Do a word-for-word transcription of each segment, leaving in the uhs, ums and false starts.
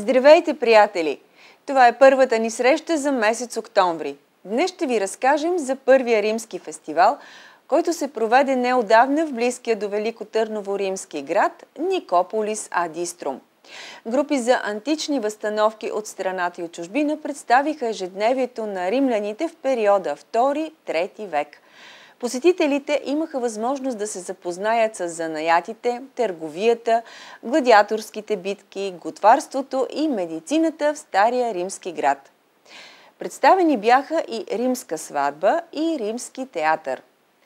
Здравейте, приятели! Това е първата ни среща за месец октомври. Днес ще ви разкажем за първия римски фестивал, който се проведе неотдавна в близкия до Велико Търново римски град Никополис ад Иструм. Групи за антични възстановки от страната и от чужбина представиха ежедневието на римляните в периода втори-трети век. Посетителите имаха възможност да се запознаят с занаятите, търговията, гладиаторските битки, готварството и медицината в стария римски град. Представени бяха и римска сватба и римски театър.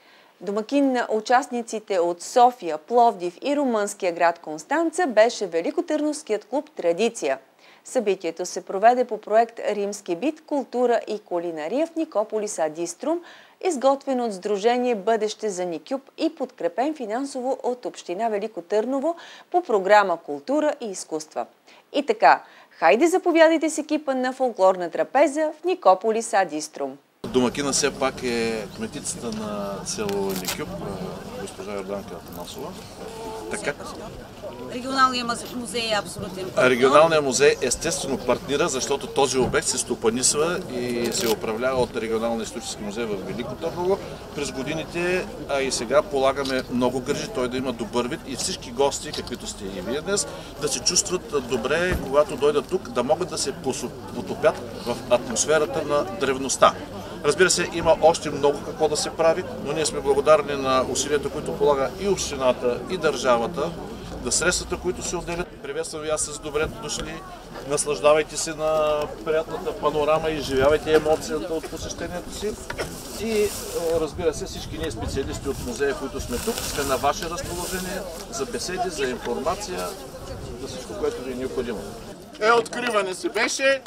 Домакин на участниците от София, Пловдив и румънския град Констанца беше Великотърновският клуб Традиция. Събитието се проведе по проект Римски бит, култура и кулинария в Никополис ад Иструм, изготвен от Сдружение Бъдеще за Никюб и подкрепен финансово от Община Велико Търново по програма Култура и изкуства. И така, хайде заповядайте с екипа на фолклорна трапеза в Никополис ад Иструм. Домакина все пак е кметицата на село Никюб, госпожа Йорданка Атанасова. Така. Регионалният музей е абсолютен партньор. Регионалният музей естествено партнира, защото този обект се стопанисва и се управлява от Регионалния исторически музей в Велико Търново. През годините, а и сега полагаме много грижи той да има добър вид и всички гости, каквито сте и вие днес, да се чувстват добре, когато дойдат тук, да могат да се потопят в атмосферата на древността. Разбира се, има още много какво да се прави, но ние сме благодарни на усилията, които полага и общината, и държавата, да средствата, които се отделят. Приветствам ви аз с добре дошли. Наслаждавайте се на приятната панорама и изживявайте емоцията от посещението си. И разбира се, всички ние специалисти от музея, които сме тук, сме на ваше разположение за беседи, за информация, за всичко, което ви е необходимо. Е, откриване си беше.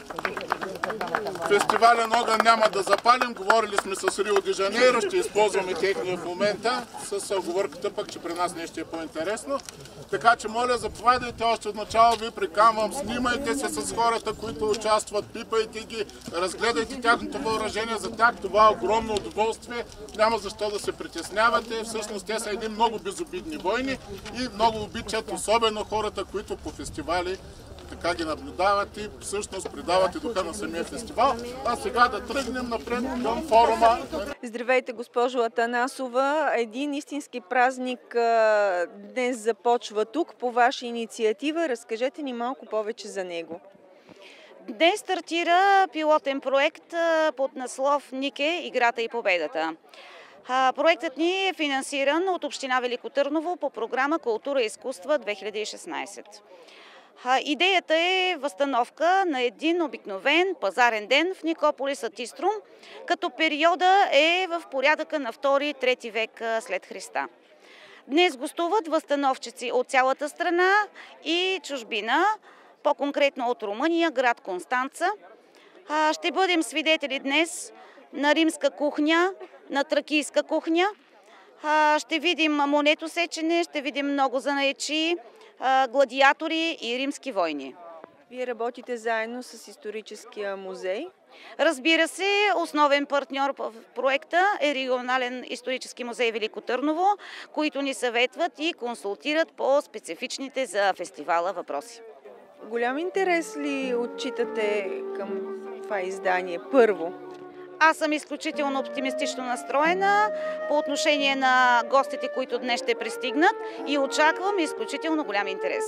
Фестивален огън няма да запалим. Говорили сме с Рио де Жанейро, ще използваме техния в момента с оговорката пък, че при нас нещо е по-интересно. Така че моля, заповядайте още от начало, ви приканвам, снимайте се с хората, които участват, пипайте ги, разгледайте тяхното въоръжение, за тях това е огромно удоволствие. Няма защо да се притеснявате. Всъщност те са едни много безобидни войни и много обичат, особено хората, които по фестивали така ги наблюдават и всъщност придават и духа на самия фестивал. А сега да тръгнем напред към форума. Здравейте, госпожо Атанасова. Един истински празник а, днес започва тук по ваша инициатива. Разкажете ни малко повече за него. Днес стартира пилотен проект под наслов Нике, играта и победата. Проектът ни е финансиран от Община Велико Търново по програма Култура и изкуства две хиляди и шестнадесета. Идеята е възстановка на един обикновен пазарен ден в Никополис ад Иструм, като периода е в порядъка на втори-трети век след Христа. Днес гостуват възстановчици от цялата страна и чужбина, по-конкретно от Румъния, град Констанца. Ще бъдем свидетели днес на римска кухня, на тракийска кухня. Ще видим монетосечене, ще видим много занаятчии, гладиатори и римски войни. Вие работите заедно с историческия музей? Разбира се, основен партньор в проекта е Регионален исторически музей Велико Търново, които ни съветват и консултират по специфичните за фестивала въпроси. Голям интерес ли отчитате към това издание първо? Аз съм изключително оптимистично настроена по отношение на гостите, които днес ще пристигнат и очаквам изключително голям интерес.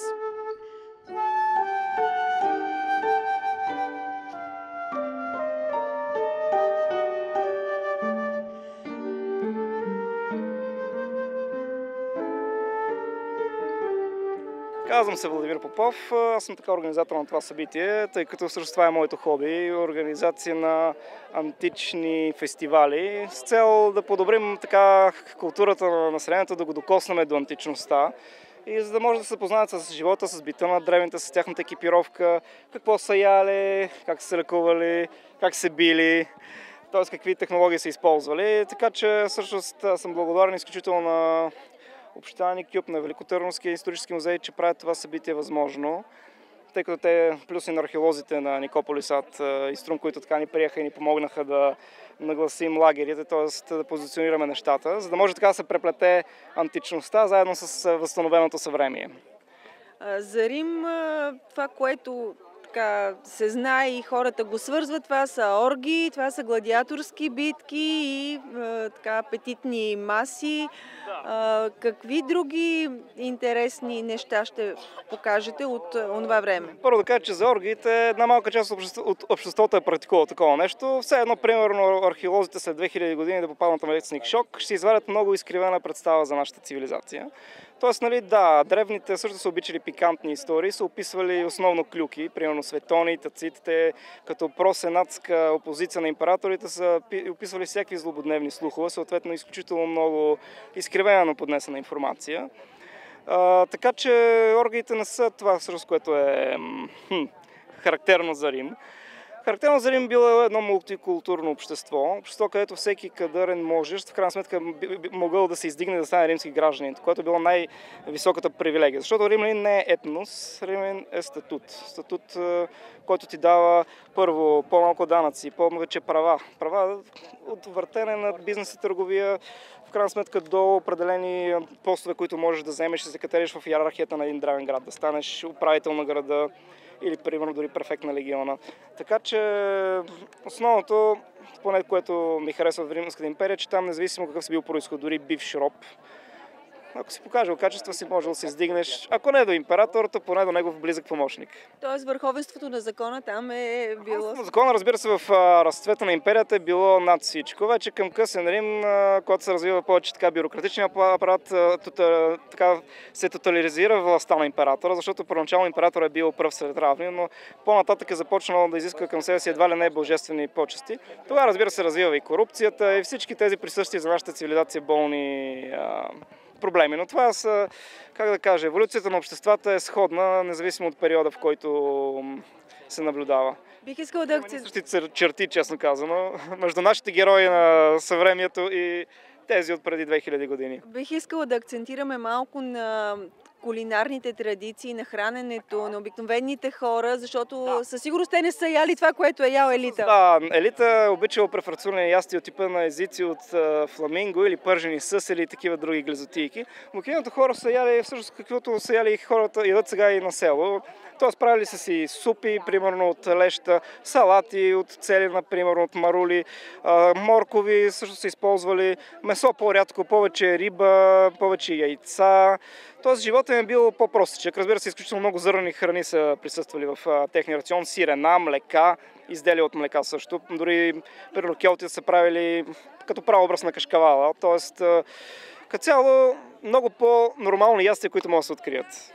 Казвам се Владимир Попов, аз съм така организатор на това събитие, тъй като всъщност това е моето хоби, организация на антични фестивали, с цел да подобрим така културата на населението, да го докоснем до античността и за да може да се познаят с живота, с бита на древните, с тяхната екипировка, какво са яли, как са се лекували, как се били, т.е. какви технологии са използвали, така че всъщност съм благодарен изключително на Община Никюб, на Великотърновския исторически музей, че правят това събитие възможно, тъй като те, плюс и на археолозите на Никополис ад Иструм, които така ни приеха и ни помогнаха да нагласим лагерите, т.е. да позиционираме нещата, за да може така да се преплете античността заедно с възстановеното съвремие. За Рим това, което така се знае и хората го свързват. Това са оргии, това са гладиаторски битки и а, така апетитни маси. А, какви други интересни неща ще покажете от онова време? Първо да кажа, че за оргиите една малка част от, общество, от обществото е практикувало такова нещо. Все едно, примерно, археолозите след две хиляди години да попаднат на Малецник шок, ще извадят много изкривена представа за нашата цивилизация. Тоест, нали, да, древните също са обичали пикантни истории, са описвали основно клюки, примерно светони, тацитите, като просенатска опозиция на императорите са описвали всякакви злободневни слухове, съответно изключително много изкривена поднесена информация. А, така че оргиите не са това, всъщност, което е хм, характерно за Рим. Характерно за Рим било едно мултикултурно общество, общество, където всеки кадърен можещ, в крайна сметка би могъл да се издигне да стане римски гражданин, което било най-високата привилегия. Защото римлянин не е етнос, римлянин е статут. Статут, който ти дава първо по-малко данъци, по-вече права. Права от въртене на бизнес и търговия, в крайна сметка до определени постове, които можеш да вземеш и се катериш в иерархията на един древен град, да станеш управител на града или примерно дори префект на легиона. Така че основното, поне което ми харесва в Римската империя, че там независимо какъв си бил произход, дори бивш роб, ако си покажел качества, си може да се издигнеш, ако не до император, то поне до негов близък помощник. Тоест върховенството на закона там е било... Закона, разбира се, в разцвета на империята е било над всичко. Вече към късен Рим, когато се развива повече така бюрократичния апарат, така се тотализира властта на императора, защото първоначално император е бил пръв сред равни, но по-нататък е започнал да изисква към себе си едва ли не божествени почести. Това, разбира се, развива и корупцията и всички тези присъщи за нашата цивилизация болни проблеми. Но това са, как да кажа, еволюцията на обществата е сходна, независимо от периода, в който се наблюдава. Бих искала да акцентирам. Същите черти, честно казано, между нашите герои на съвремието и тези от преди две хиляди години. Бих искала да акцентираме малко на кулинарните традиции, на храненето, на обикновените хора, защото да. Със сигурност те не са яли това, което е ял елита. Да, елита е обичала преференционни ясти от типа на езици от а, фламинго или пържени със или такива други глезотийки. Обикновените хора са яли всъщност каквото са яли хората, ядат сега и на село. Тоест правили са си супи, примерно от леща, салати от целина, примерно от марули, а, моркови също са използвали, месо по-рядко, повече риба, повече яйца. Тоест животът им е бил по-простичък. Разбира се, изключително много зърнени храни са присъствали в а, техния рацион. Сирена, млека, изделия от млека също. Дори примерно келтите са правили като правообраз на кашкавала. Тоест, а, като цяло много по-нормални ястия, които могат да се открият.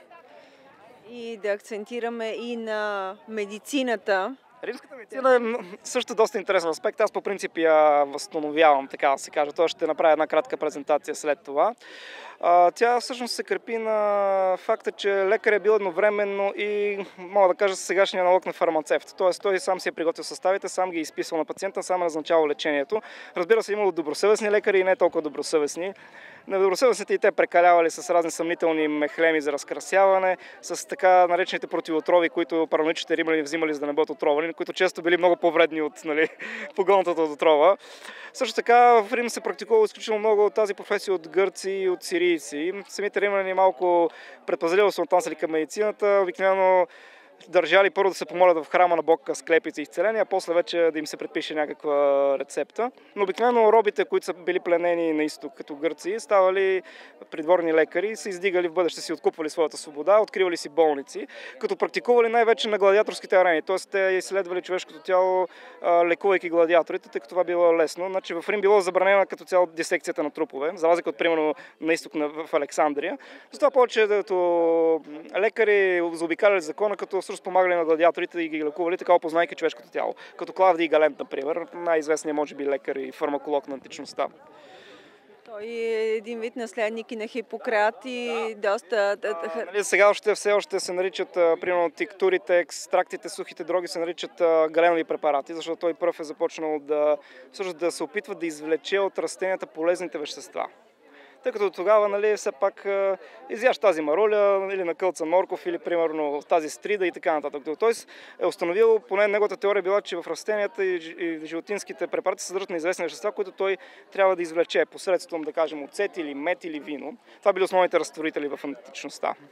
И да акцентираме и на медицината. Римската медицина е също доста интересен аспект. Аз по принцип я възстановявам, така да се каже. Той ще направя една кратка презентация след това. Тя всъщност се крепи на факта, че лекар е бил едновременно и, мога да кажа, сегашния налог на фармацевт. Тоест той сам си е приготвил съставите, сам ги е изписал на пациента, сам е назначавал лечението. Разбира се, имало добросъвестни лекари и не толкова добросъвестни. Недобросъвестните и те прекалявали с разни съмнителни мехлеми за разкрасяване, с така наречените противоотрови, които параноичните римляни взимали, за да не бъдат отровани, които често били много по-вредни от, нали, погълнатата от отрова. Също така в Рим се практикува изключително много тази професия от гърци и от сирийци. Самите римляни малко предпазливо са отнасяли към медицината, обикновено държали първо да се помолят в храма на Бог склепици и изцеления, а после вече да им се предпише някаква рецепта. Но обикновено робите, които са били пленени на изток като гърци, ставали придворни лекари, се издигали в бъдеще, си откупвали своята свобода, откривали си болници, като практикували най-вече на гладиаторските арени. Т.е. те изследвали човешкото тяло, лекувайки гладиаторите, тъй като това било лесно. Значи в Рим било забранена като цяло дисекцията на трупове, за разлика от примерно на изток в Александрия. Затова повечето лекари заобикаляли закона, като всъщност помагали на гладиаторите и ги лекували, така опознайки човешкото тяло. Като Клавдий Галент, например, най-известният може би лекар и фармаколог на античността. Той е един вид наследник и на Хипократ и да. доста... А, нали, сега още, все още се наричат, примерно, тиктурите, екстрактите, сухите дроги се наричат галенови препарати, защото той пръв е започнал да, всъщност, да се опитва да извлече от растенията полезните вещества. Тъй като тогава, нали, все пак изяш тази маруля или на кълца морков или примерно тази стрида и така нататък. Той е установил, поне неговата теория била, че в растенията и животинските препарати се съдържат на известни вещества, които той трябва да извлече посредством, да кажем, оцет или мед или вино. Това били основните разтворители в античността.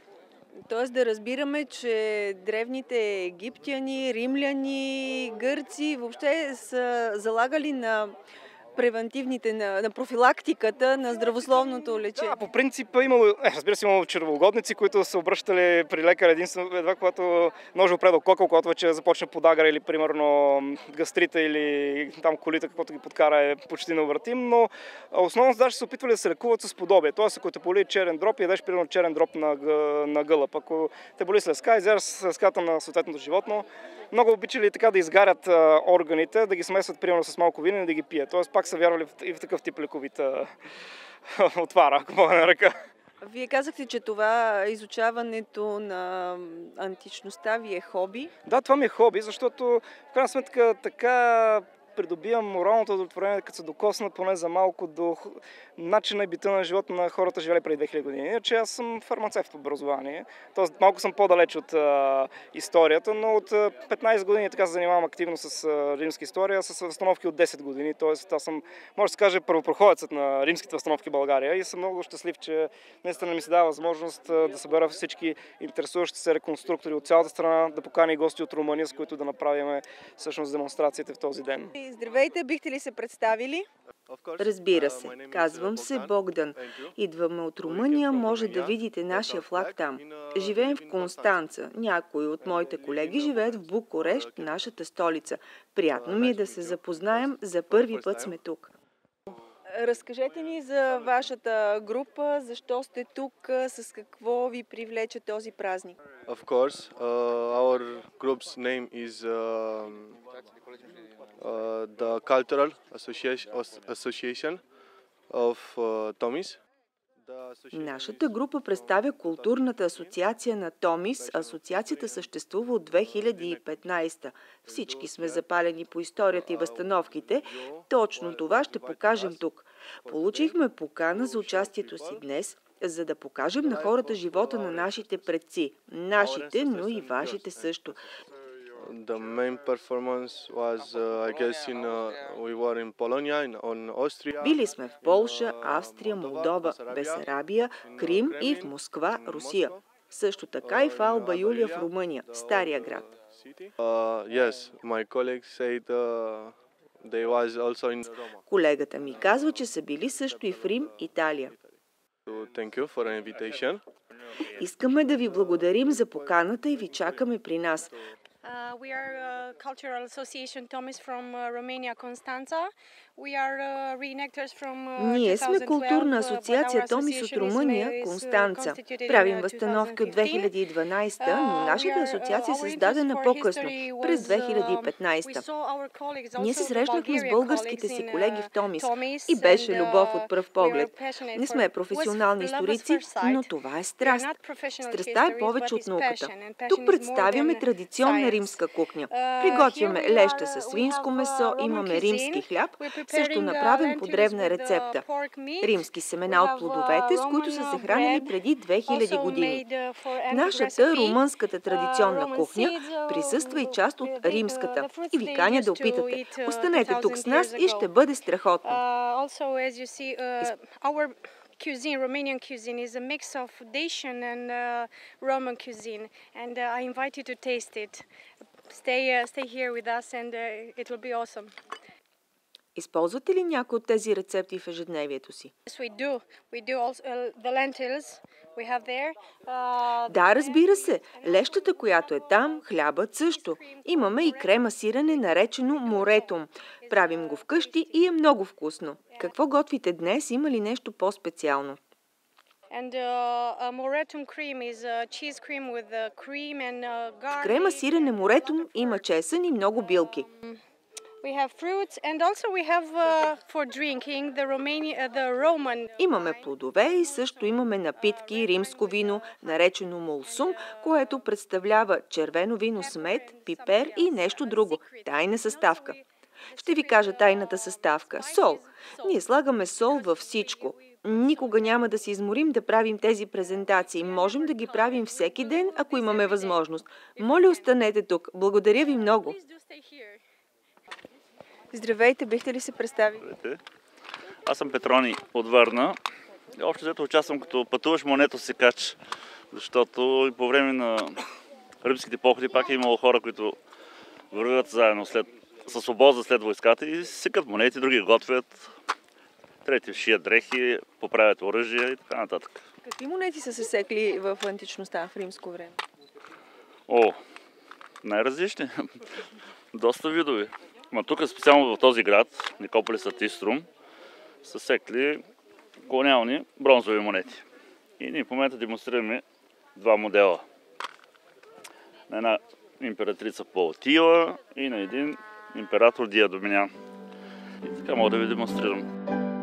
Тоест да разбираме, че древните египтяни, римляни, гърци въобще са залагали на превентивните, на, на профилактиката, на здравословното лечение. Да, по принцип имало, е, разбира се, имало червоугодници, които са обръщали при лекар единствено едва когато ножа опре до кока, когато вече започне подагра или примерно гастрита или там колита, каквото ги подкара е почти необратим, но основно даже се опитвали да се лекуват с подобие. Тоест, ако те боли черен дроп, ядеш примерно черен дроп на, на гълъб. Ако те боли с леска, изядеш с леската на съответното животно. Много обичали така да изгарят а, органите, да ги смесват примерно с малко вино и да ги пият. Тоест пак са вярвали в, и в такъв тип лековит а, отвара, ако мога да нарека. Вие казахте, че това изучаването на античността ви е хоби. Да, това ми е хоби, защото в крайна сметка така придобивам моралното удовлетворение, като се докосна поне за малко до начина и бита на живота на хората, живели преди две хиляди години. Иначе аз съм фармацевт по образование, т.е. малко съм по-далеч от а, историята, но от петнайсет години така се занимавам активно с а, римска история, с възстановки от десет години, т.е. аз съм, може да се каже, първопроходецът на римските възстановки в България и съм много щастлив, че наистина ми се дава възможност а, да събера всички интересуващи се реконструктори от цялата страна, да покани гости от Румъния, с които да направим всъщност демонстрациите в този ден. Здравейте, бихте ли се представили? Разбира се, казвам се Богдан. Идваме от Румъния, може да видите нашия флаг там. Живеем в Констанца. Някои от моите колеги живеят в Букурещ, нашата столица. Приятно ми е да се запознаем, за първи път сме тук. Разкажете ни за вашата група, защо сте тук, с какво ви привлече този празник? Of course, uh, our group's name is uh, uh, the Cultural Association, Association of uh, Tomis. Нашата група представя културната асоциация на Томис. Асоциацията съществува от две хиляди и петнайсета. Всички сме запалени по историята и възстановките. Точно това ще покажем тук. Получихме покана за участието си днес, за да покажем на хората живота на нашите предци. Нашите, но и вашите също. The main performance was, uh, I guess, in uh, we were in Polonia, in on Austria. Били сме в Полша, Австрия, Молдова, Бесарабия, Крим и в Москва, Русия. Също така и в Алба Юлия в Румъния, Стария град. Uh, yes, my colleague said uh, they was also in Roma. Колегата ми казва, че са били също и в Рим, Италия. Thank you for an invitation. Искаме да ви благодарим за поканата и ви чакаме при нас. Uh, we are a cultural association Tomis from uh, Romania, Constanța. We are uh, reenactors from uh, Ние сме културна асоциация Томис от Румъния, Констанца. Правим възстановки от две хиляди и дванайсета, но нашата асоциация е създадена по-късно, през две хиляди и петнайсета. Ние се срещнахме с българските си колеги в Томис и беше любов от пръв поглед. Не сме професионални историци, но това е страст. Страстта е повече от науката. Тук представяме традиционна римска кухня. Приготвяме леща със свинско месо, имаме римски хляб, също направим по древна рецепта. Римски семена от плодовете, с които са се хранили преди две хиляди години. В нашата румънската традиционна кухня присъства и част от римската. И ви каня да опитате. Останете тук с нас и ще бъде страхотно. Cuisine, Romanian cuisine is a mix of Dacian and uh, Roman cuisine, and uh, I invite you to taste it. Stay, uh, stay here with us, and uh, it will be awesome. Използвате ли някои от тези рецепти в ежедневието си? Yes, we do. We do also uh, the lentils we have there. Uh, Да, разбира се. Лещата, която е там, хлябът също. Имаме и крема сирене, наречено моретум. Правим го вкъщи и е много вкусно. Какво готвите днес? Има ли нещо по-специално? And uh, a moretum cream is a cheese cream with uh, cream and uh, garlic. Крема сирене моретум има чесън и много билки. We have fruits and also we have uh, for drinking the Romanian uh, the Roman. Имаме плодове и също имаме напитки, римско вино, наречено мулсум, което представлява червено вино с мед, пипер и нещо друго. Тайна съставка. Ще ви кажа тайната съставка. Сол. Ние слагаме сол във всичко. Никога няма да се изморим да правим тези презентации. Можем да ги правим всеки ден, ако имаме възможност. Моля, останете тук. Благодаря ви много. Здравейте, бихте ли се представили? Здравейте. Аз съм Петрони от Варна. Общо взето участвам като пътуваш монето си кач защото и по време на римските походи пак е имало хора, които вървят заедно след, с обоза след войската и сикат монети, други готвят, трети шият дрехи, поправят оръжие и така нататък. Какви монети са се секли в античността, в римско време? О, най-различни. Доста видови. Ма тук специално в този град, Никополис ад Иструм, са секли колониални бронзови монети. И ние в момента демонстрираме два модела. На една императрица Плаутила и на един император Диадоминян. И така мога да ви демонстрирам.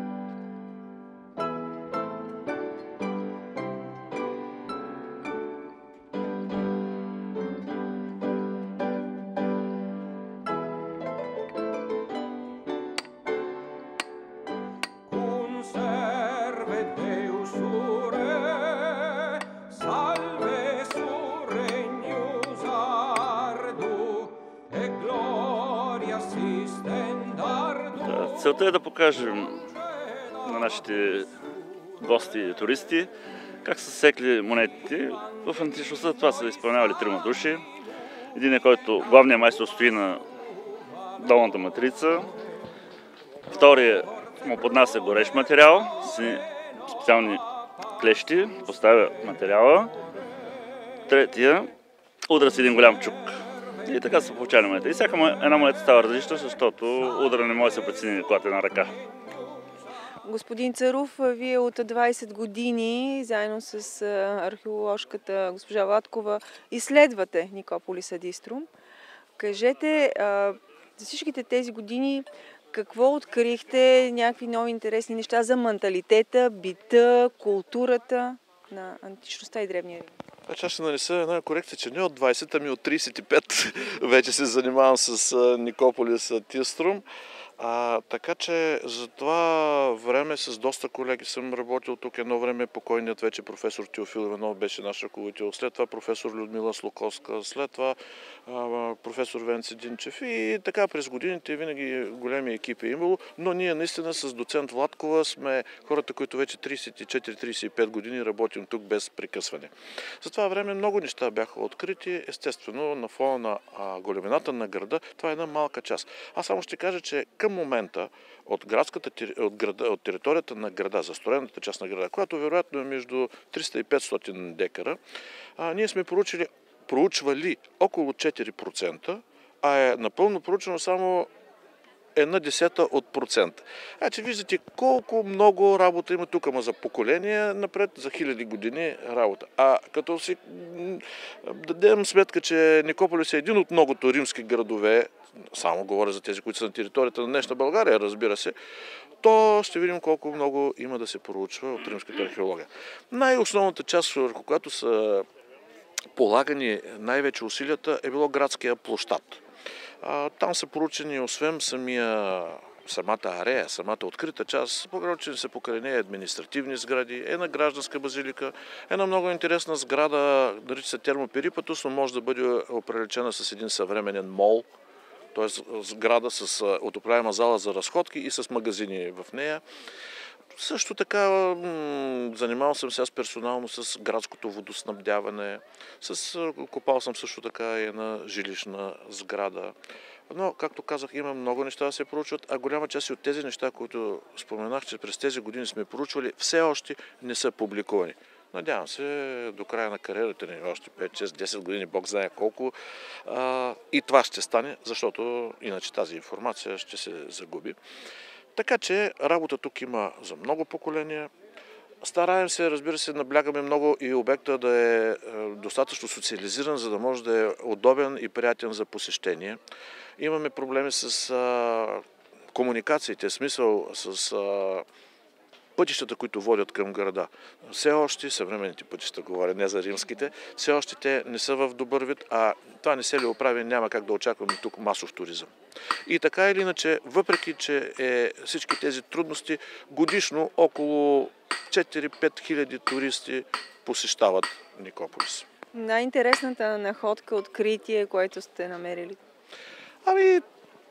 Целта е да покажем на нашите гости и туристи как са секли монетите. В античността това са изпълнявали трима души. Един е, който главният майстор стои на долната матрица. Вторият му поднася горещ материал с специални клещи, поставя материала. Третия удра с един голям чук. И така са получали монета. И всяка една монета става различна, защото удара не може да се прецени когато е на ръка. Господин Царов, вие от двайсет години, заедно с археоложката госпожа Владкова, изследвате Никополис ад Иструм. Кажете, за всичките тези години, какво открихте, някакви нови интересни неща за менталитета, бита, културата на античността и древния Рим? Значи аз ще нанеса една корекция, че не от двайсет, ами от трийсет и пет вече се занимавам с Никополис ад Иструм. А, така че за това време с доста колеги съм работил тук. Едно време покойният вече професор Теофил Иванов беше наш ръководител. След това професор Людмила Слуковска, след това а, професор Венци Динчев и така през годините винаги големи екипи е имало. Но ние наистина с доцент Владкова сме хората, които вече трийсет и четири трийсет и пет години работим тук без прекъсване. За това време много неща бяха открити. Естествено, на фона на а, големината на града, това е една малка част. Аз само ще кажа, че към момента от, градската, от, града, от територията на града, застроената част на града, която вероятно е между триста и петстотин декара, а, ние сме проучили, проучвали около четири процента, а е напълно проучено само една десета от процент. Значи виждате колко много работа има тук, ама за поколения напред, за хиляди години работа. А като си дадем сметка, че Никополис е един от многото римски градове, само говоря за тези, които са на територията на днешна България, разбира се, то ще видим колко много има да се проучва от римската археология. Най-основната част, върху която са полагани най-вече усилията, е било градския площад. Там са проучени, освен самия, самата арея, самата открита част, проучени са покрай нея административни сгради, една гражданска базилика, една много интересна сграда, нарича се Термоперипатус, но може да бъде оприличена с един съвременен мол, т.е. сграда с отопляема зала за разходки и с магазини в нея. Също така занимавал съм се аз персонално с градското водоснабдяване, с, копал съм също така и една жилищна сграда. Но, както казах, има много неща да се проучват, а голяма част от тези неща, които споменах, че през тези години сме проучвали, все още не са публикувани. Надявам се до края на кариерата ни, още пет, шест, десет години, Бог знае колко, а, и това ще стане, защото иначе тази информация ще се загуби. Така че работа тук има за много поколения. Стараем се, разбира се, наблягаме много и обекта да е достатъчно социализиран, за да може да е удобен и приятен за посещение. Имаме проблеми с а, комуникациите, смисъл с а, пътищата, които водят към града. Все още, съвременните пътища, говоря, не за римските, все още те не са в добър вид, а това не се ли оправи, няма как да очакваме тук масов туризъм. И така или иначе, въпреки че е всички тези трудности, годишно около четири-пет хиляди туристи посещават Никополис. Най-интересната находка, откритие, което сте намерили? Ами,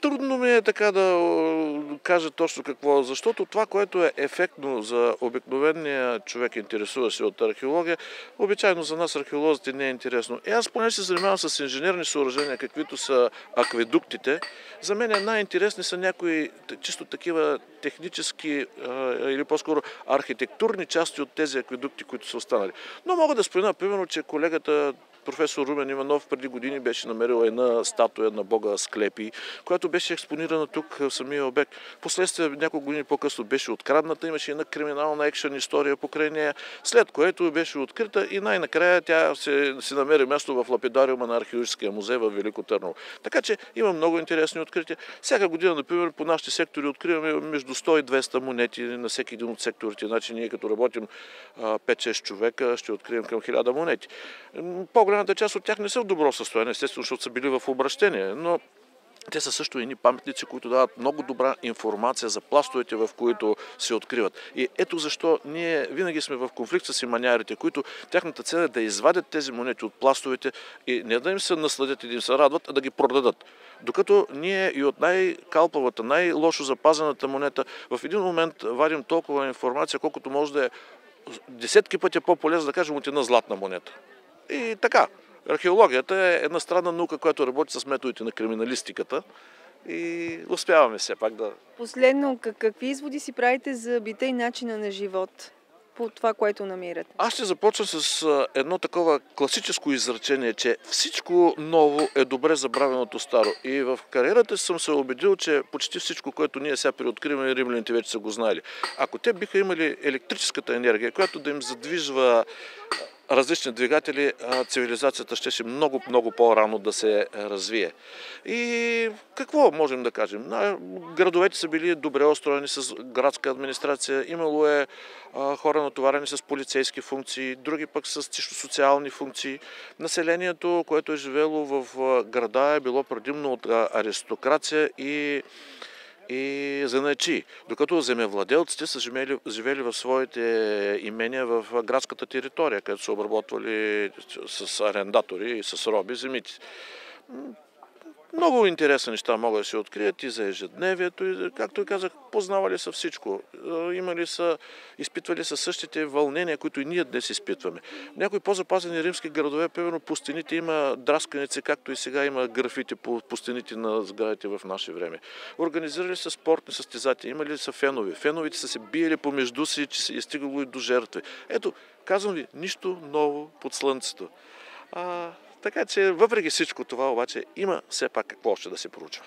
Трудно ми е така да кажа точно какво, защото това, което е ефектно за обикновения човек, интересува се от археология, обичайно за нас археолозите не е интересно. И аз поне се занимавам с инженерни съоръжения, каквито са акведуктите. За мен най-интересни са някои чисто такива технически или по-скоро архитектурни части от тези акведукти, които са останали. Но мога да спомена, примерно, че колегата професор Румен Иванов преди години беше намерил една статуя на бога Асклепий, която беше експонирана тук в самия обект. Последствие няколко години по-късно беше открадната, имаше една криминална екшън история покрай нея, след което беше открита и най-накрая тя се, се намери място в лапидариума на Археологическия музей в Велико Търново. Така че има много интересни открития. Всяка година, например, по нашите сектори откриваме между сто и двеста монети на всеки един от секторите. Значи ние като работим пет-шест човека, ще открием към хиляда монети. По-голямата част от тях не са в добро състояние, естествено, защото са били в обращение, но те са също едни паметници, които дават много добра информация за пластовете, в които се откриват. И ето защо ние винаги сме в конфликт с иманярите, които тяхната цел е да извадят тези монети от пластовете и не да им се насладят и да им се радват, а да ги продадат. Докато ние и от най-калпавата, най-лошо запазената монета в един момент вадим толкова информация, колкото може да е десетки пъти по-полезно, да кажем, от една златна монета. И така, археологията е една странна наука, която работи с методите на криминалистиката и успяваме все пак да... Последно, какви изводи си правите за бита и начина на живот по това, което намирате? Аз ще започна с едно такова класическо изречение, че всичко ново е добре забравеното старо. И в кариерата съм се убедил, че почти всичко, което ние сега преоткриваме, римляните вече са го знаели. Ако те биха имали електрическата енергия, която да им задвижва различни двигатели, цивилизацията ще ще много, много по-рано да се развие. И какво можем да кажем? Градовете са били добре устроени с градска администрация, имало е хора натоварени с полицейски функции, други пък с чисто социални функции. Населението, което е живело в града, е било предимно от аристокрация и и занаятчии, докато земевладелците са живели, живели в своите имения в градската територия, където са обработвали с арендатори и с роби земите. Много интересни неща могат да се открият и за ежедневието, и, както и казах, познавали са всичко. Имали са, изпитвали са същите вълнения, които и ние днес изпитваме. В някои по-запазени римски градове, примерно по стените има драсканици, както и сега има графити по, по стените на сградите в наше време. Организирали са спортни състезатели, имали са фенови. Феновите са се биели помежду си, че се е стигало и до жертви. Ето, казвам ви, нищо ново под слънцето. А, така че, въпреки всичко това, обаче, има все пак какво още да се проучва.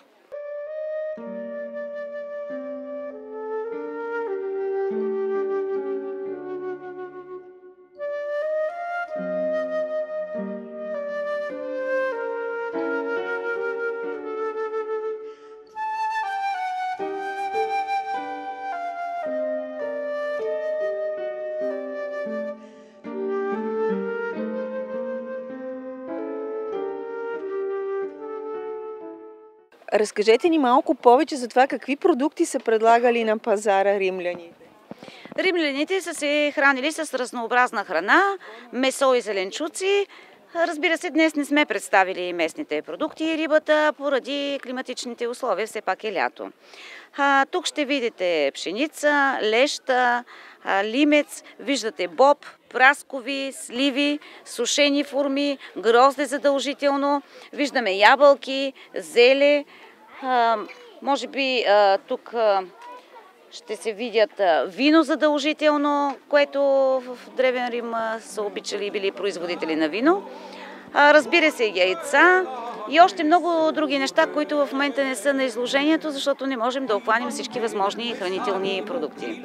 Разкажете ни малко повече за това какви продукти са предлагали на пазара римляните. Римляните са се хранили с разнообразна храна, месо и зеленчуци. Разбира се, днес не сме представили местните продукти и рибата поради климатичните условия, все пак е лято. А, тук ще видите пшеница, леща, а, лимец, виждате боб, праскови, сливи, сушени форми, грозде задължително, виждаме ябълки, зеле, а, може би а, тук а, ще се видят а, вино задължително, което в Древен Рим а, са обичали и били производители на вино. А, разбира се, яйца и още много други неща, които в момента не са на изложението, защото не можем да обхванем всички възможни хранителни продукти.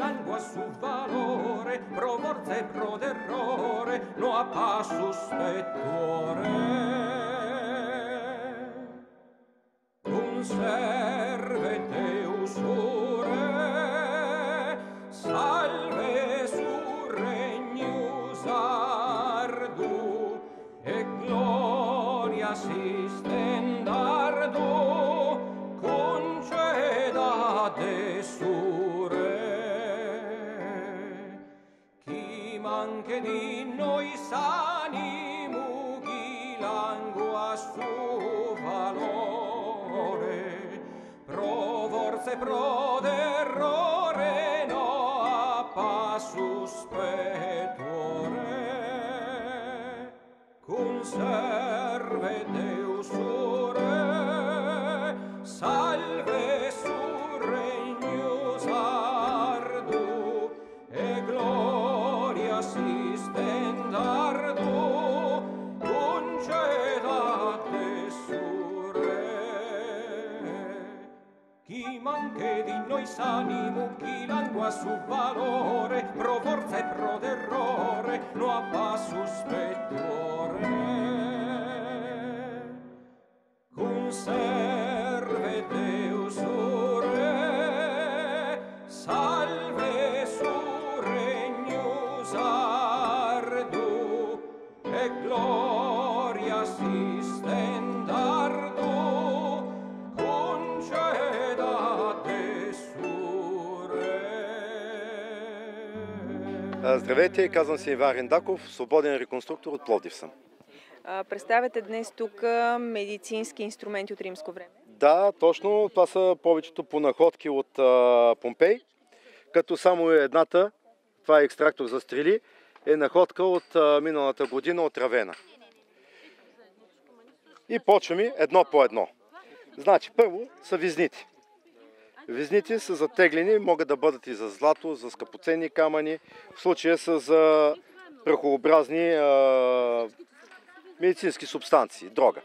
forse pro d'errore no a passus petuore conserve Deus ure salve su regnus ardu e gloria sistend ardu concedate su re chi manche di noi s'animo chi langua su valore pro forza e pro d'errore no a passus petuore conserve Deus ure salve su regnus ardu e gloria sistend ardu concedate su re. Здравейте, казвам се Иван Рендаков, свободен реконструктор от Пловдив съм. Представяте днес тук медицински инструменти от римско време. Да, точно. Това са повечето понаходки от а, Помпей, като само едната, това е екстрактор за стрели, е находка от а, миналата година от Равена. И почваме едно по едно. Значи, първо са визните. Визните са затеглени, могат да бъдат и за злато, за скъпоценни камъни. В случая са за прахообразни а, медицински субстанции, дрога.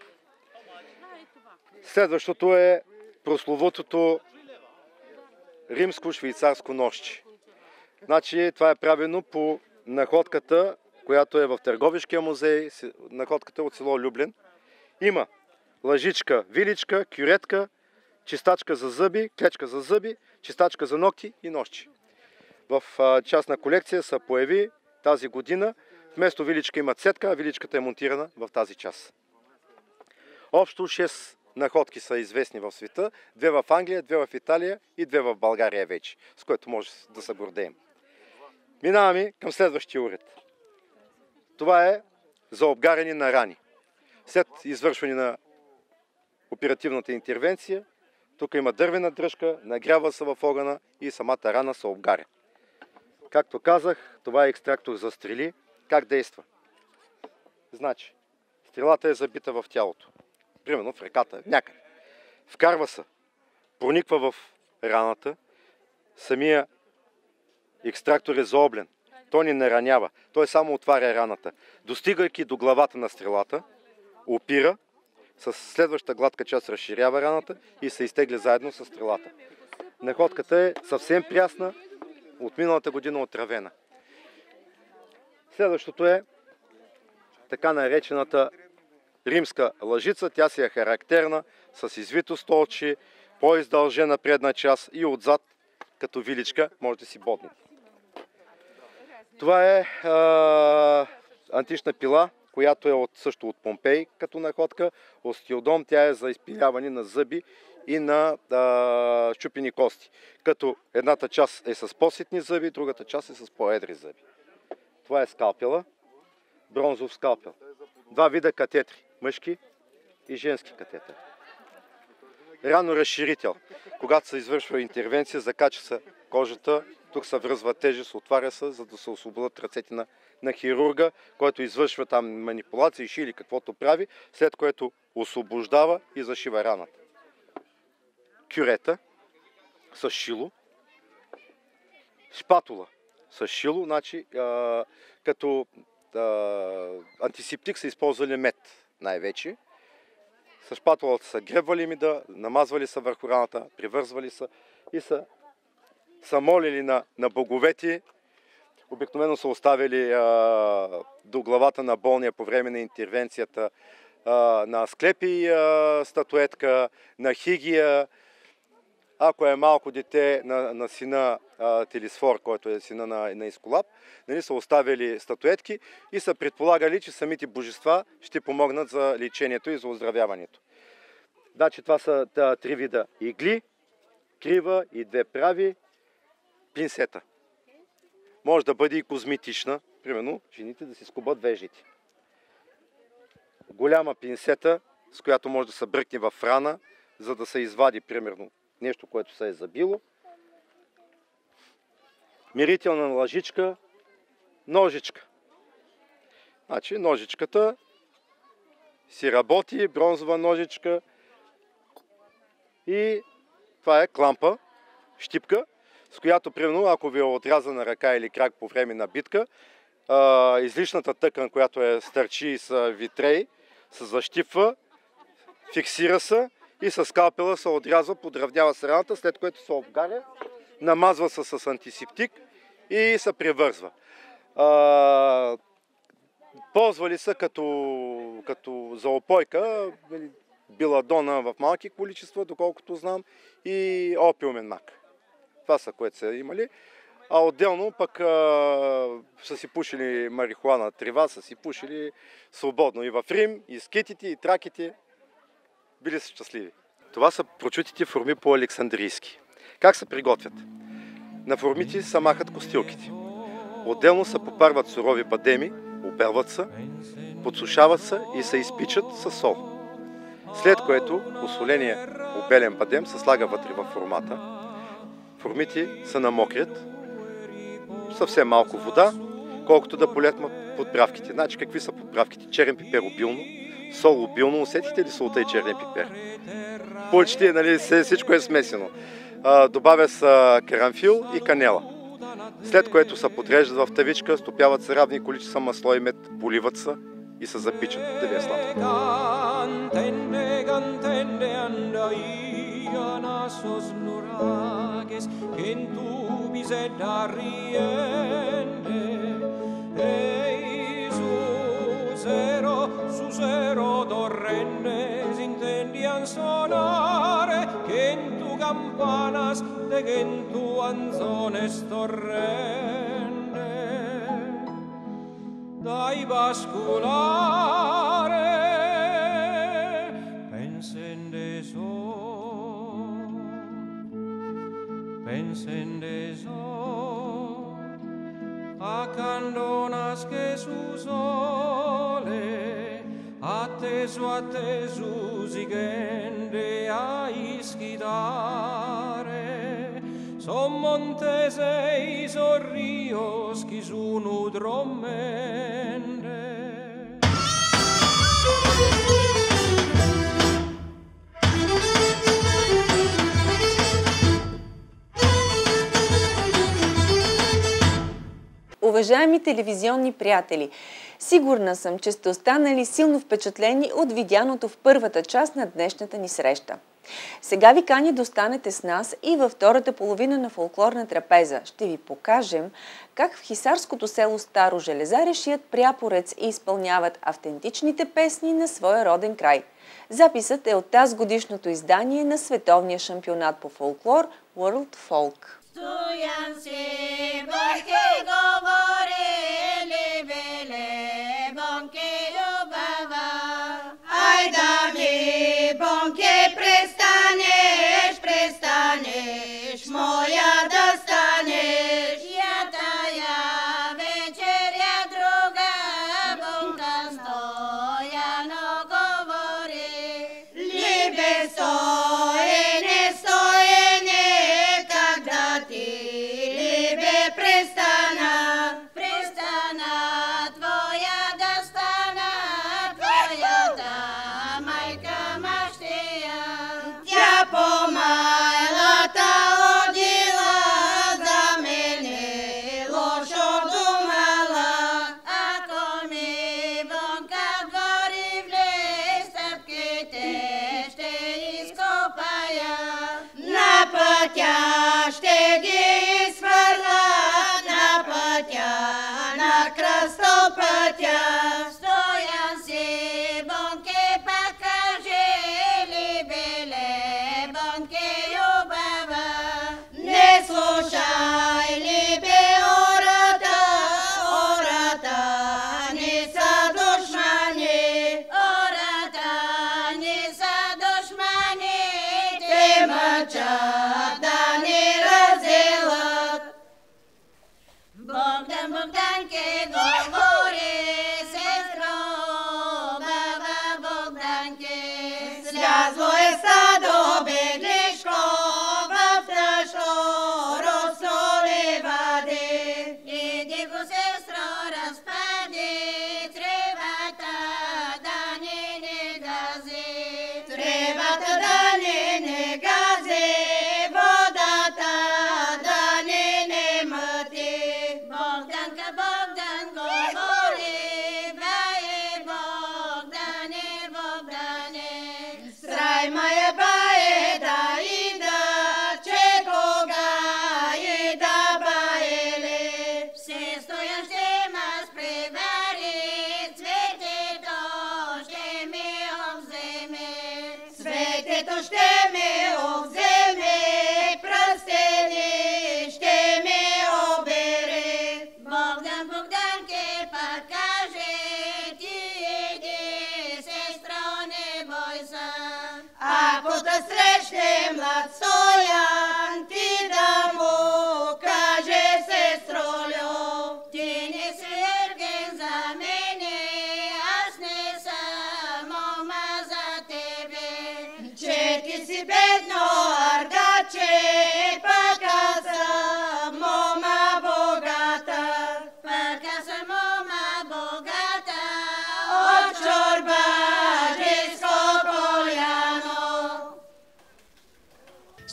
Следващото е прословутото римско-швейцарско ножче. Значи, това е правено по находката, която е в Търговишкия музей, находката от село Люблин. Има лъжичка, виличка, кюретка, чистачка за зъби, клечка за зъби, чистачка за ногти и ножче. В частна колекция се появи тази година. Вместо виличка има цетка, а виличката е монтирана в тази част. Общо шест находки са известни в света. Две в Англия, две в Италия и две в България вече, с което може да се гордеем. Минаваме към следващия уред. Това е за обгаряне на рани. След извършване на оперативната интервенция, тук има дървена дръжка, нагрява се в огъня и самата рана се обгаря. Както казах, това е екстрактор за стрели. Как действа? Значи, стрелата е забита в тялото. Примерно в ръката, някъде. Вкарва се, прониква в раната. Самия екстрактор е заоблен. Той не наранява. Той само отваря раната. Достигайки до главата на стрелата, опира, с следващата гладка част разширява раната и се изтегля заедно с стрелата. Находката е съвсем прясна, от миналата година отравена. Следващото е така наречената римска лъжица. Тя си е характерна с извито столче, по-издължена предна част и отзад като виличка може да си бодне. Това е а, антична пила, която е от, също от Помпей като находка. Остеодом, тя е за изпиляване на зъби и на а, щупени кости. Като едната част е с по-ситни зъби, другата част е с по-едри зъби. Това е скалпела, бронзов скалпел. Два вида катетри, мъжки и женски катетри. Рано разширител. Когато се извършва интервенция, закача се кожата, тук се връзва тежест, отваря се, за да се освободят ръцете на, на хирурга, който извършва там манипулации, ши или каквото прави, след което освобождава и зашива раната. Кюрета с шило, шпатула с шило, значи а, като а, антисептик са използвали мед най-вече. С шпатулата са гребвали меда, намазвали са върху раната, привързвали са и са, са молили на, на боговете. Обикновено са оставили а, до главата на болния по време на интервенцията а, на Асклепий а, статуетка, на Хигия. Ако е малко дете на, на сина а, Телисфор, който е сина на, на Исколап, нали, са оставили статуетки и са предполагали, че самите божества ще помогнат за лечението и за оздравяването. Значи това са да, три вида игли, крива и две прави, пинсета. Може да бъде и козметична, примерно жените да си скубат веждите. Голяма пинсета, с която може да се бръкне в рана, за да се извади, примерно, нещо, което се е забило. Мирителна лъжичка, ножичка. Значи ножичката си работи, бронзова ножичка и това е клампа, щипка, с която, примерно, ако ви е отрязана ръка или крак по време на битка, а, излишната тъкан, която е стърчи и са витрей, се защипва, фиксира се и с скалпела се отрязва, подравнява се раната, след което се обгаря, намазва се с антисептик и се превързва. А, ползвали са като, като за опойка биладона в малки количества, доколкото знам, и опиумен мак. Това са, което са имали. А отделно пък а, са си пушили марихуана, трева, са си пушили свободно и в Рим, и скитите, и траките. Били са щастливи. Това са прочутите форми по александрийски. Как се приготвят? На формите се махат костилките. Отделно се попарват сурови бадеми, обелват се, подсушават се и се изпичат със сол. След което посоления обелен бадем се слага вътре във формата. Формите се намокрят, съвсем малко вода, колкото да полят подправките. Значи какви са подправките? Черен пипер обилно, сол обилно, усетите ли солта и черния пипер? Почти, нали, всичко е смесено. Добавя се карамфил и канела. След което се подреждат в тавичка, стопяват се равни количества масло и мед, поливат се и се запичат. Да ви е сладко. Campanas de que en tu anzones torrende dai basculare pensende so pensende so accandonas che su sole atteso atteso sigende a ischidare son montese i sorrios chi sono drommende. Уважаеми телевизионни приятели, сигурна съм, че сте останали силно впечатлени от видяното в първата част на днешната ни среща. Сега ви каня да останете с нас и във втората половина на фолклорна трапеза. Ще ви покажем как в хисарското село Старо Железаре шият пряпорец и изпълняват автентичните песни на своя роден край. Записът е от тази годишното издание на световния шампионат по фолклор World Folk. Стоян си, бонке говори, либеле, бонке любава. Айда ми, бонке, престанеш, престанеш, моя да станеш. Я тая вечеря друга, бонка Стояно говори. Либе стоене, стоене, когда ти либе престана, престана твоя да стана, твоята майка мащия. Тя по-майлата одила, за мене лошо думала. Ако ми бонка гори влез, стъпките ще изкопая. На пътя ще ги изхвърля, на пътя, на кръстопътя. Стоян си, бонке, пак каже, либеле, бонке любава. Не слушай, либе, ората, ората, не са душмани, ората, не са душмани, те мъчат да ни разделят. Богдан, Богданке говори, сестро, баба Богданке. Слязло е стадо беглишко,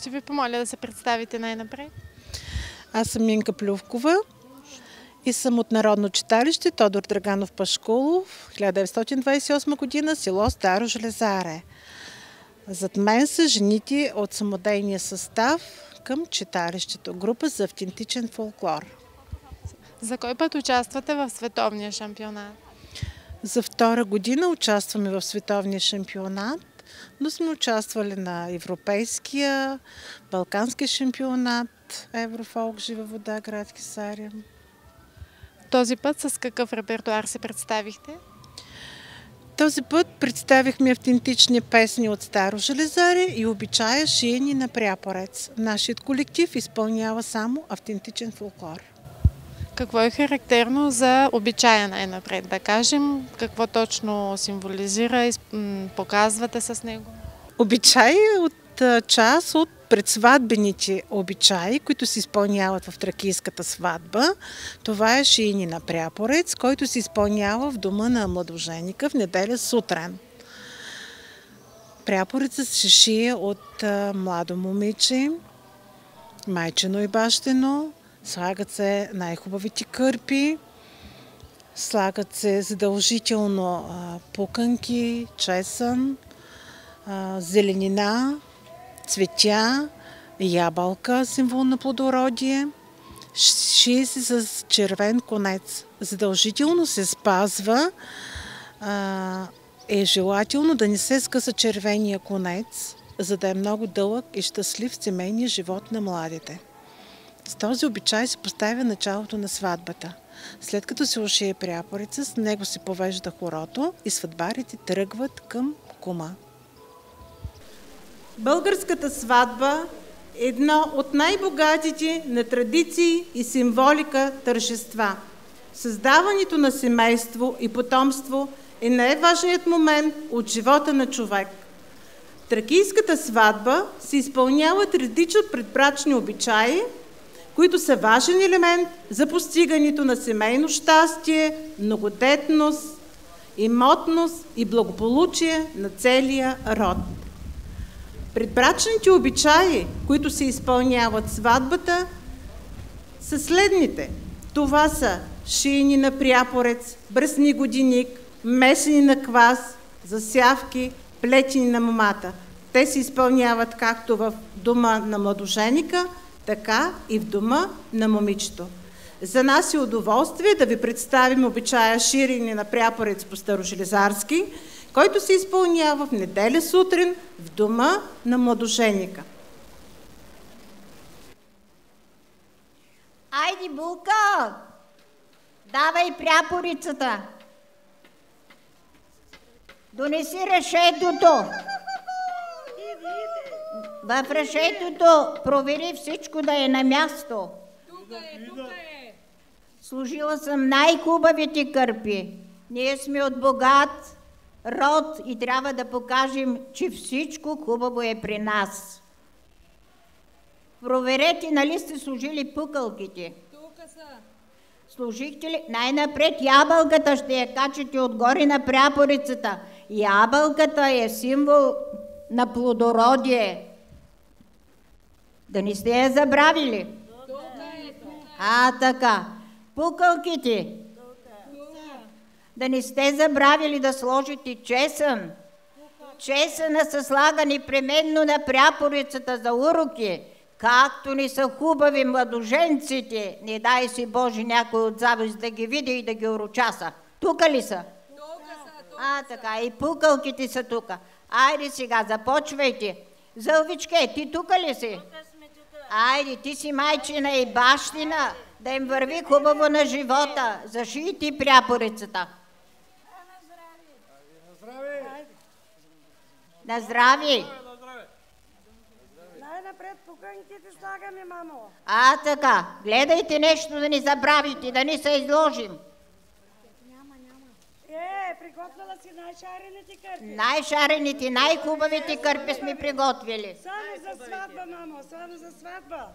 Ще ви помоля да се представите най-напред. Аз съм Минка Плювкова и съм от Народно читалище Тодор Драганов Пашкулов, хиляда деветстотин двадесет и осма година, село Старо Железаре. Зад мен са жените от самодейния състав към читалището, група за автентичен фолклор. За кой път участвате в световния шампионат? За втора година участваме в световния шампионат, но сме участвали на европейския, балканския шампионат, Еврофолк, Жива вода, град Хисаря. Този път с какъв репертуар се представихте? Този път представихме автентични песни от Старо Железаре и обичая шиени на пряпорец. Нашият колектив изпълнява само автентичен фолклор. Какво е характерно за обичая най-напред? Да кажем, какво точно символизира и показвате с него? Обичай е от част от предсватбените обичаи, които се изпълняват в тракийската сватба. Това е шиени на пряпорец, който се изпълнява в дома на младоженика в неделя сутрин. Пряпорецът се шие от младо момиче, майчено и бащино. Слагат се най-хубавите кърпи, слагат се задължително а, пуканки, чесън, а, зеленина, цветя, ябълка, символ на плодородие. Шие се с червен конец. Задължително се спазва, а, е желателно да не се скъса червения конец, за да е много дълъг и щастлив семейния живот на младите. С този обичай се поставя началото на сватбата. След като се ушие пряпореца, с него се повежда хорото и сватбарите тръгват към кума. Българската сватба е едно от най-богатите на традиции и символика тържества. Създаването на семейство и потомство е най-важният момент от живота на човек. В тракийската сватба се изпълняват редица предбрачни обичаи, които са важен елемент за постигането на семейно щастие, многодетност, имотност и благополучие на целия род. Предбрачните обичаи, които се изпълняват в сватбата, са следните. Това са шиени на пряпорец, бръсни годиник, месени на квас, засявки, плетени на момата. Те се изпълняват както в дома на младоженика, така и в дома на момичето. За нас е удоволствие да ви представим обичая ширене на пряпорец по старожелезарски, който се изпълнява в неделя сутрин в дома на младоженика. Айди, Булка! Давай пряпорицата! Донеси решетото! В решетото провери всичко да е на място. Тука е, тука е. Служила съм най-хубавите кърпи. Ние сме от богат род и трябва да покажем, че всичко хубаво е при нас. Проверете, нали сте служили пукалките? Тука са. Служихте ли? Най-напред ябълката ще я качите отгоре на пряпорицата. Ябълката е символ на плодородие. Да не сте я забравили? Тука е, тука. А, така. Пукалките. Да не сте забравили да сложите чесън. Чесъна са слага непременно на пряпорицата за уроки. Както ни са хубави младоженците, не дай си Боже някой от завист да ги види и да ги урочаса. Тука ли са? Тука са, тука. А, така, и пукалките са тука. Айде сега, започвайте. Зълвичке, ти тука ли си? Айде, ти си майчина и бащина, да им върви хубаво на живота. Заший ти пряпорицата. На здраве! Най-напред пуканките слагаме, мамо. А, така. Гледайте нещо да не забравите, да не се изложим. Няма, няма. Е, приготвила си най-шарените кърпи. Най-шарените, най-хубавите кърпи сме приготвили. Само за сватба, мамо, само за сватба.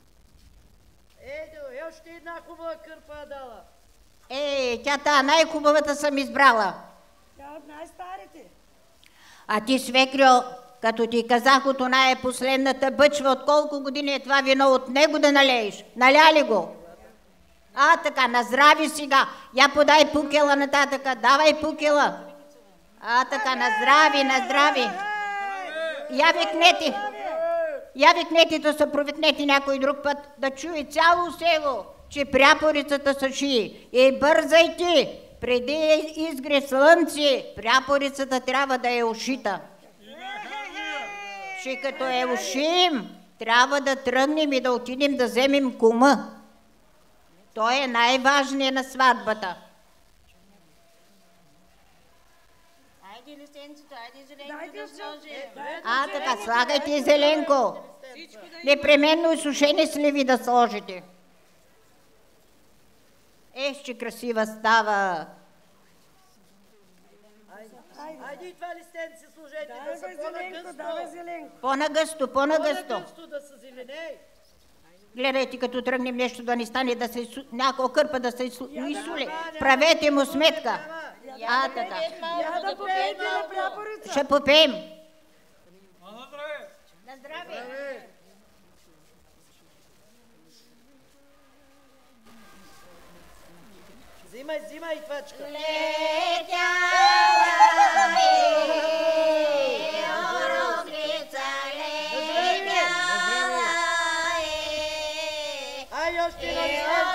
Ето, още една хубава кърпа дала. Е, тя та най-хубавата съм избрала. Тя от най-старите. А ти, свекрьо, Като ти казах от она е последната бъчва, от колко години е това вино, от него да налееш? Наля ли го? А, така, на здрави сега. Я подай пукела нататъка, давай пукела. А, така, на здрави, на здрави. Я викнете. Я викнете да се провикнете някой друг път, да чуе цяло село, че пряпорицата се шие. И бързайте, преди изгре слънце, пряпорицата трябва да е ушита. Че като е ушим, трябва да тръгнем и да отидем да вземем кума. Той е най-важният на сватбата. Айде лисенцето, айде зеленко да сложи. А, така, слагайте зеленко. Непременно изсушени сливи да сложите. Ех, че красива става. Айде и това листенце служете, да са по-нагъсто. По-нагъсто, по-нагъсто. По-нагъсто да са зеленей. Гледайте, като тръгнем нещо да ни стане, да се някоя кърпа да се изсули. Правете му сметка. А, така. Я да попеете на пряпорица. Ще попеем. На здраве. Взимай, взимай, твачка. Ай, още на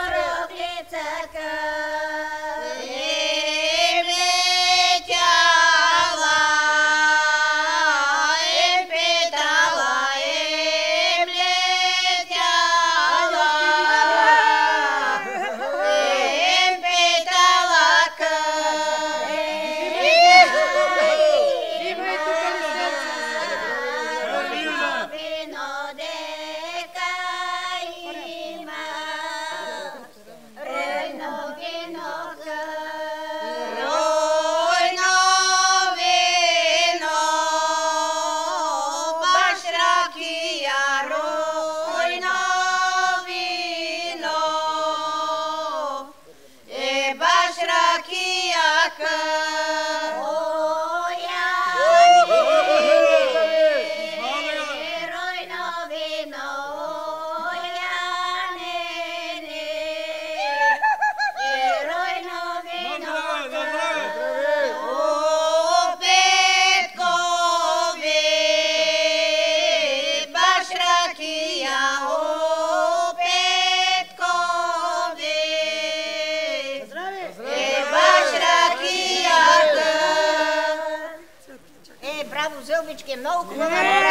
много хубава.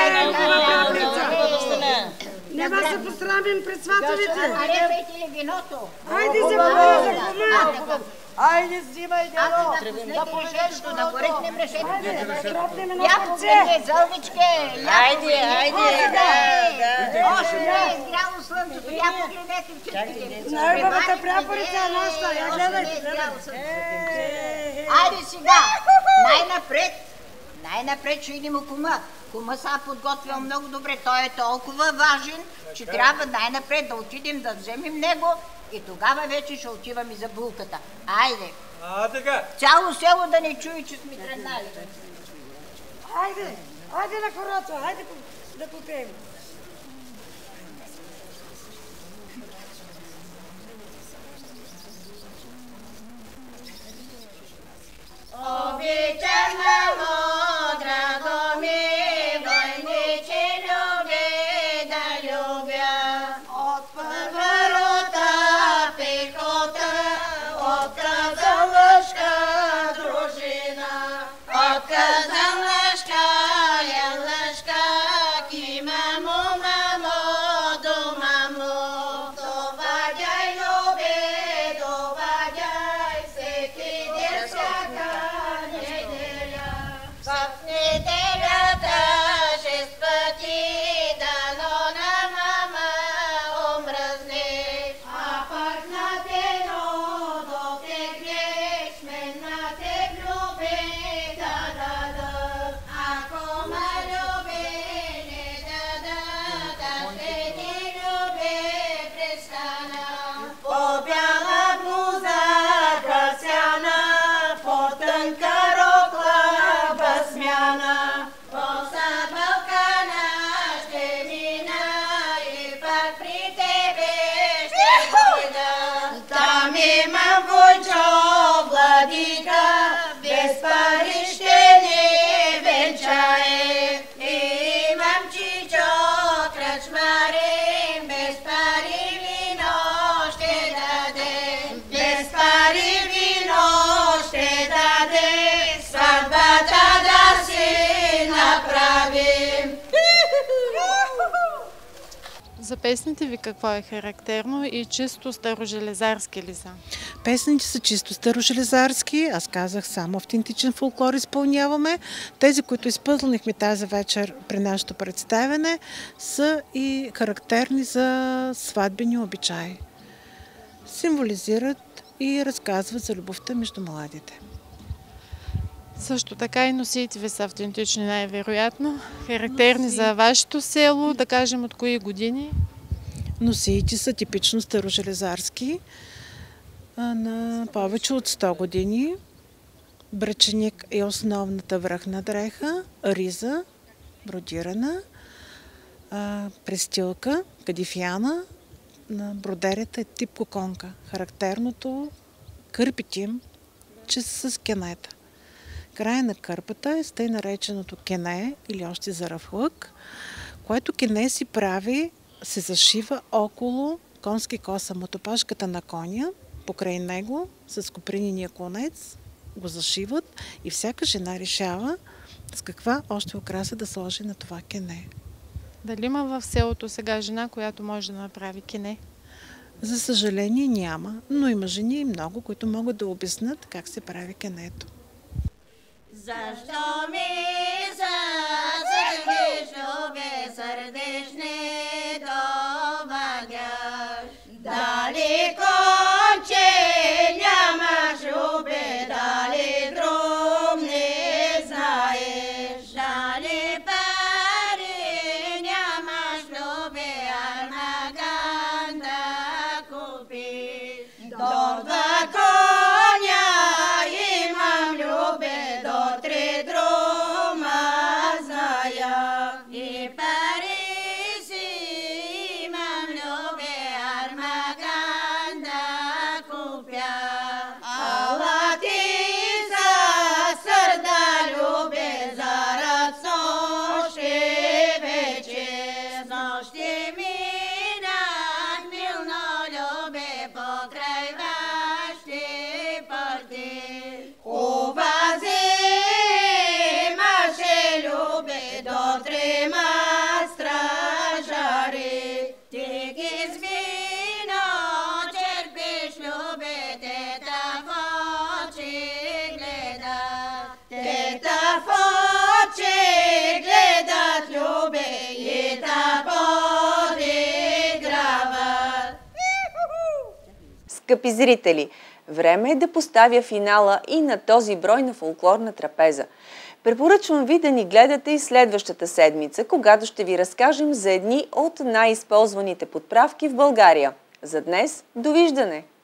Нема се посрамим пред сватовите. Арепайте ли виното? Айде, вземаме за кума. Айде, взимай дено. Да пожежно, да поръчнем решетите. Я пуцене, зълвичке. Айде, айде. Още не е изгряло слънцето. Я погледнете в чистите. Най-хубавата пряпорица е нашата. Я гледайте. Айде сега, най-напред. Най-напред ще идем у кума. Кума са подготвил много добре. Той е толкова важен, че трябва най-напред да отидем да вземем него и тогава вече ще отиваме за булката. Айде! А, така. Цяло село да не чуе, че сме тръгнали. Айде! Айде на хората! Айде да попеем! Обичам мамо, драго ми, войниче люби да любя. От първа рота пехота, от казанлъшка дружина. От казанлъшка ялъшка, ки мамо, мамо, до мамо. Довадяй люби, довадяй всеки ден всяка неделя. чмарим, без пари вино ще даде, без пари вино ще даде, сватбата да си направим. За песните ви какво е характерно и чисто старожелезарски ли са? Песните са чисто старожелезарски, аз казах само автентичен фолклор изпълняваме. Тези, които изпълнихме тази вечер при нашето представяне, са и характерни за сватбени обичаи. Символизират и разказват за любовта между младите. Също така и носиите ви са автентични най-вероятно. Характерни за вашето село, да кажем от кои години? Носиите са типично старожелезарски, на повече от сто години. Бръченик е основната връхна дреха, риза, бродирана, престилка, кадифяна, на бродерята е тип коконка. Характерното кърпите им, че са с кенета. Края на кърпата е с тъй нареченото кене или още заравлък, което кене си прави, се зашива около конски коса, мотопашката на коня, покрай него с копринения клонец го зашиват и всяка жена решава с каква още украса да сложи на това кене. Дали има в селото сега жена, която може да направи кене? За съжаление няма, но има жени и много, които могат да обяснят как се прави кенето. Защо ми сърдиш, любе, сърдиш не домагаш? Дали конче нямаш, любе, дали друг не знаеш? Дали пари нямаш, любе, армаган да купиш? До два коня имам, любе, до три друма зная. И пари си имам, любе, армаган да купя. Ала ти за сърда, любе, зарад снощи вече. Снощи минах милно, любе, покрай вашите порти. Овази имаше, любе, до трима стражари. Ти ги с вино черпиш, любе, те та в очи гледат. Те та в очи гледат, любе, и та подиграват. Скъпи зрители, време е да поставя финала и на този брой на фолклорна трапеза. Препоръчвам ви да ни гледате и следващата седмица, когато ще ви разкажем за едни от най-използваните подправки в България. За днес, довиждане!